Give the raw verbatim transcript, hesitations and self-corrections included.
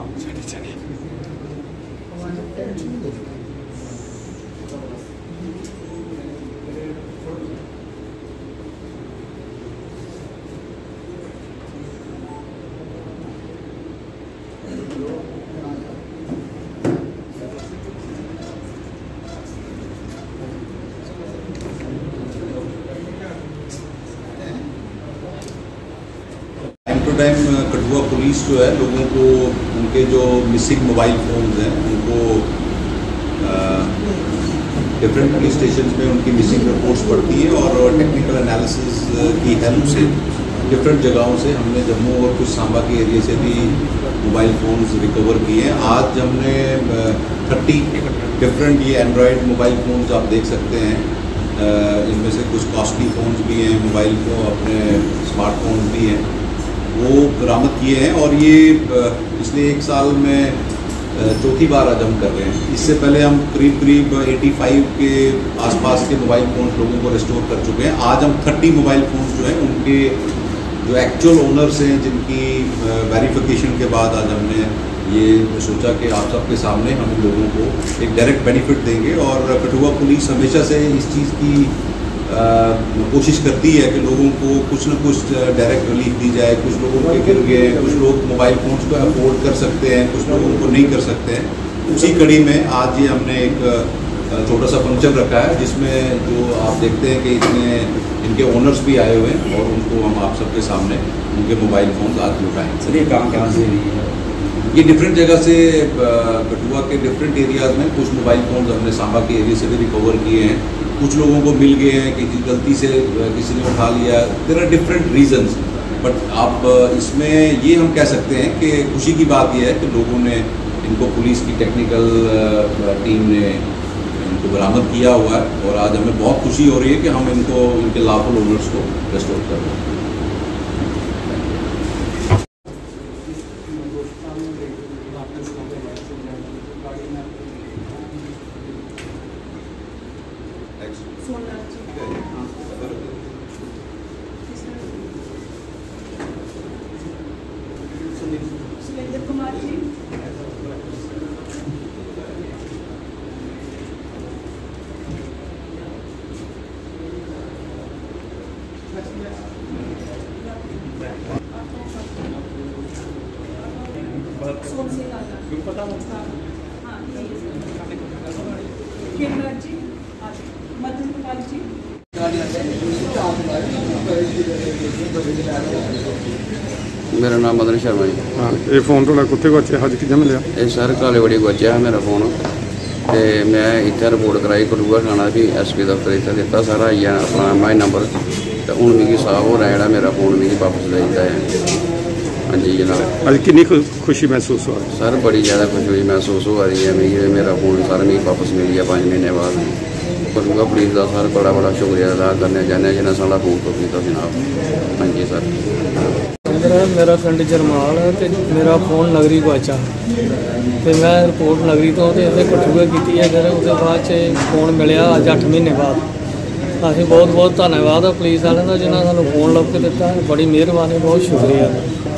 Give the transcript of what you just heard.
Time Kathua police जो है लोगों को उनके जो मिसिंग मोबाइल फ़ोन्स हैं उनको डिफरेंट पुलिस स्टेशन में उनकी मिसिंग रिपोर्ट्स पड़ती हैं और टेक्निकल एनालिसिस की हेल्प से डिफरेंट जगहों से हमने जम्मू और कुछ सांबा के एरिया से भी मोबाइल फ़ोन्स रिकवर किए हैं। आज हमने थर्टी डिफरेंट ये एंड्रॉयड मोबाइल फ़ोन्स आप देख सकते हैं, इनमें से कुछ कॉस्टली फ़ोन्स भी हैं, मोबाइल को अपने स्मार्टफोन्स भी हैं, वो बरामद किए हैं। और ये पिछले एक साल में चौथी बार आज हम कर रहे हैं। इससे पहले हम करीब करीब पचासी के आसपास के मोबाइल फ़ोन्स लोगों को रिस्टोर कर चुके हैं। आज हम तीस मोबाइल फ़ोन्स जो हैं उनके जो एक्चुअल ओनर्स हैं जिनकी वेरिफिकेशन के बाद आज हमने ये सोचा कि आप सबके सामने हम लोगों को एक डायरेक्ट बेनिफिट देंगे। और कठुआ पुलिस हमेशा से इस चीज़ की आ, कोशिश करती है कि लोगों को कुछ न कुछ डायरेक्ट रिलीफ दी जाए। कुछ लोगों के गिर गए, कुछ लोग मोबाइल फ़ोन्स को अफोर्ड कर सकते हैं, कुछ लोगों को नहीं कर सकते हैं। उसी कड़ी में आज ये हमने एक छोटा सा फंक्शन रखा है जिसमें जो आप देखते हैं कि इसमें इनके ओनर्स भी आए हुए हैं और उनको हम आप सबके सामने उनके मोबाइल फ़ोन आज लौटाएंगे। सर ये काम कहाँ से हुई है? ये डिफरेंट जगह से कठुआ के डिफरेंट एरियाज़ में कुछ मोबाइल फ़ोन्स हमने सांबा के एरिया से भी रिकवर किए हैं। कुछ लोगों को मिल गए हैं, किसी गलती से किसी ने उठा लिया। There are different reasons, but आप इसमें ये हम कह सकते हैं कि खुशी की बात यह है कि लोगों ने इनको, पुलिस की टेक्निकल टीम ने इनको बरामद किया हुआ है और आज हमें बहुत खुशी हो रही है कि हम इनको, इनके लॉफुल ओनर्स को रेस्टोर कर रहे हैं। सुरेंद्र कुमार जी, सोन सिंह जी, मदन कुमार जी। मेरा नाम मदन शर्मा जी। हाँ, ये फोन थोड़ा कुत्ते गुआचया अज कि'यां मिलिया? ये सर कालेवाड़ी गुआचया मेरा फोन, तो मैं इतने रिपोर्ट कराई कठुआ थाना भी एस पी दफ्तर इतना दिता सारा आई जाना अपना एम आई नंबर, तो हूँ मिगी साफ हो रहा है मेरा फोन मिगी वापस दे दिता है। हाँ जी जनाब। अज कितनी खुशी महसूस हुआ? सर बड़ी ज़्यादा खुशी महसूस हो रही है मिगी, मेरा फोन सर मिगी वापस मिल गया पाँच महीने बाद। कठुआ पुलिस का सर बड़ा बड़ा शुक्रिया अदा करने चाहते जिन्हें साढ़ा फोन तो किया जनाब। हाँ जी सर। मेरा पिंड जरमाल है तो मेरा फोन नगरी गुआचा, तो मैं रिपोर्ट नगरी तो कठुए की है, फिर उसके बाद फोन मिले अज अठ महीने बाद। अभी बहुत बहुत धन्यवाद है पुलिस वालों का जिन्हें सूँ फोन लभ के दिता, बड़ी मेहरबानी, बहुत शुक्रिया।